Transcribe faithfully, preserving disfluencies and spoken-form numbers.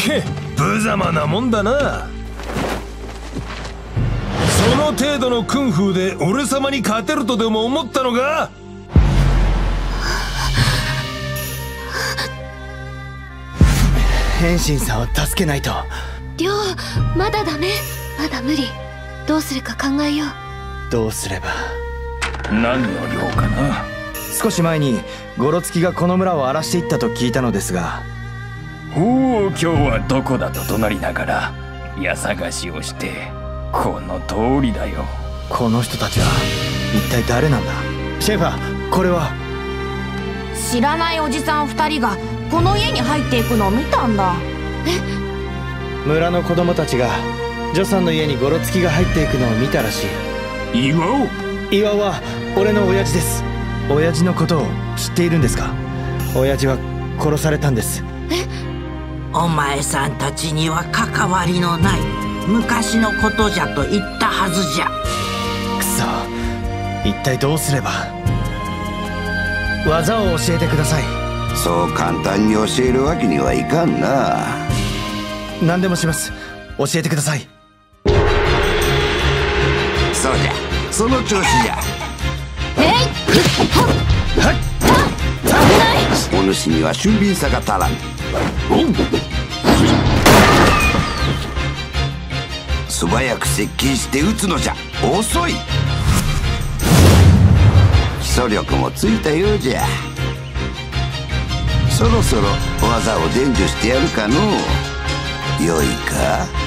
け、無様なもんだな。その程度のクンフーで俺様に勝てるとでも思ったのか？ 変身さんを助けないと。 りょう、まだダメ。まだ無理。どうするか考えよう。 どうすれば。 何の量かな。 少し前にゴロツキがこの村を荒らしていったと聞いたのですが。 おお、今日はどこだと怒鳴りながら家探しをして、この通りだよ。 この人たちは一体誰なんだ。シェファー、これは。 知らないおじさん二人がこの家に入っていくのを見たんだ。 え？村の子供たちがジョさんの家にゴロツキが入っていくのを見たらしい。 岩尾？ 岩尾は俺の親父です。親父のことを知っているんですか？親父は殺されたんです。 え？ お前さんたちには関わりのない昔のことじゃと言ったはずじゃ。 くそ、一体どうすれば。技を教えてください。 そう簡単に教えるわけにはいかんな。 何でもします。教えてください。 そうじゃ、その調子じゃ。 えいはっお主には俊敏さが足らん。素早く接近して撃つのじゃ。遅い。基礎力もついたようじゃ。そろそろ技を伝授してやるかのう。よいか。